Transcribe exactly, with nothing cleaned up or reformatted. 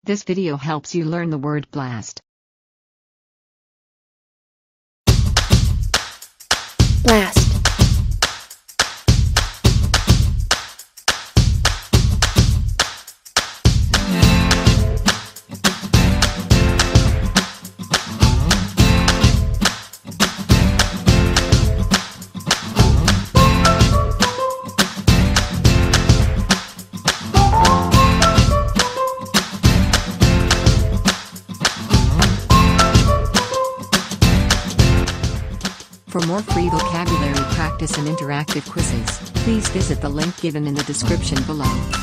This video helps you learn the word blast. Blast. For more free vocabulary practice and interactive quizzes, please visit the link given in the description below.